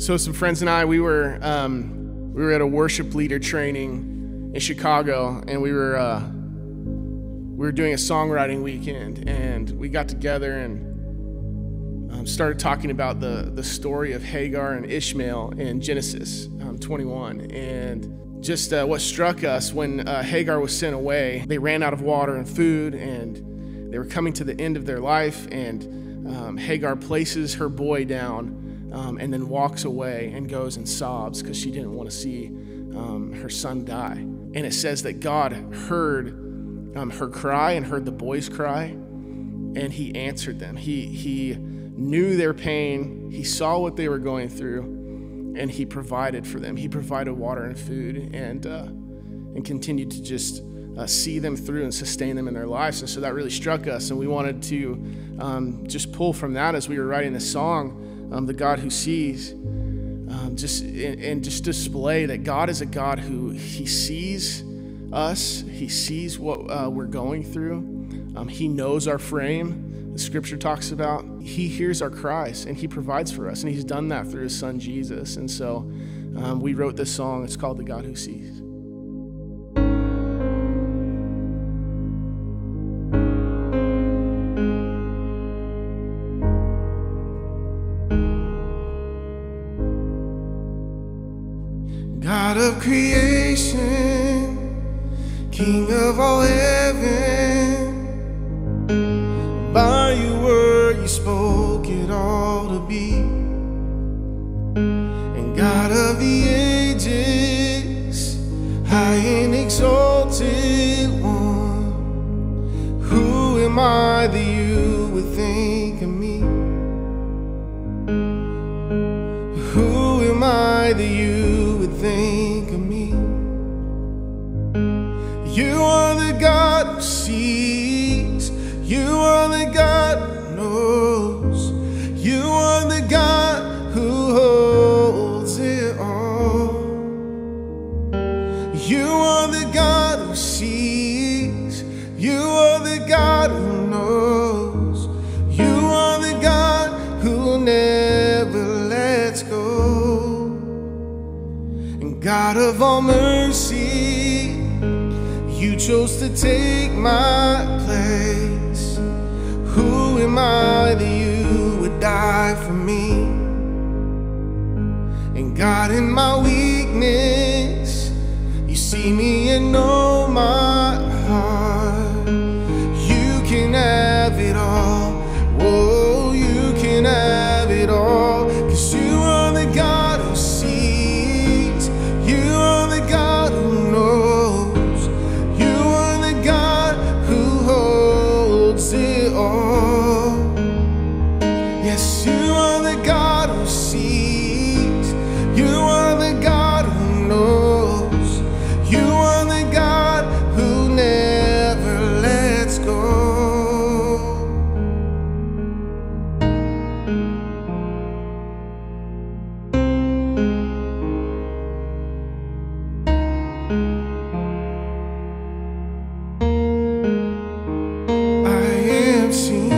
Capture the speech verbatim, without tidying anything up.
So some friends and I, we were um, we were at a worship leader training in Chicago, and we were uh, we were doing a songwriting weekend, and we got together and um, started talking about the the story of Hagar and Ishmael in Genesis um, twenty-one, and just uh, what struck us when uh, Hagar was sent away. They ran out of water and food, and they were coming to the end of their life, and um, Hagar places her boy down. Um, and then walks away and goes and sobs because she didn't want to see um, her son die. And it says that God heard um, her cry and heard the boy's cry, and he answered them. He, he knew their pain. He saw what they were going through, and he provided for them. He provided water and food, and, uh, and continued to just uh, see them through and sustain them in their lives. And so that really struck us, and we wanted to um, just pull from that as we were writing this song. Um, the God who sees, um, just and, and just display that God is a God who he sees us, he sees what uh, we're going through, um, he knows our frame, the scripture talks about, he hears our cries, and he provides for us, and he's done that through his son Jesus. And so um, we wrote this song. It's called The God Who Sees. God of creation, King of all heaven, by your word you spoke it all to be. And God of the ages, high and exalted one, who am I that you would think of me? Who am I that you would think of me? You are the God who sees. You are the God who knows. You are the God who holds it all. You are the God who sees. You are the God who knows. You are the God who never lets go. God of all mercy, you chose to take my place. Who am I that you would die for me? And God, in my weakness, you see me and know my heart. You can have it all. Whoa, you can have it all. 'Cause you are the God who sees. Yes, you are the God who sees. You are the God who knows. You are the God who never lets go. I am seen.